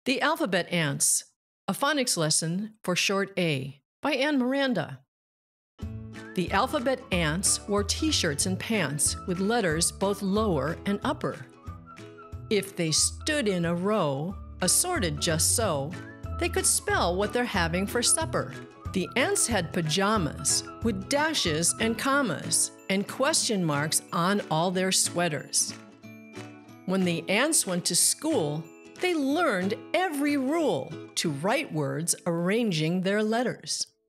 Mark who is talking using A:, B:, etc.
A: The Alphabet Ants, a phonics lesson for short A by Miranda. The alphabet ants wore t-shirts and pants with letters both lower and upper. If they stood in a row, assorted just so, they could spell what they're having for supper. The ants had pajamas with dashes and commas and question marks on all their sweaters. When the ants went to school, they learned every rule to write words arranging their letters.